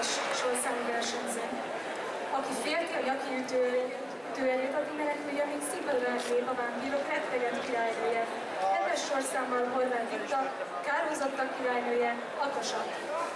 is sorszámi versenyző. Aki félti a Jaki ütő előtt, addig menekülj, amíg színpadon lép a vámpírok retteget királynője. Kedves sorszámmal Horváth Gitta, kárhozottak királynője, Akasak.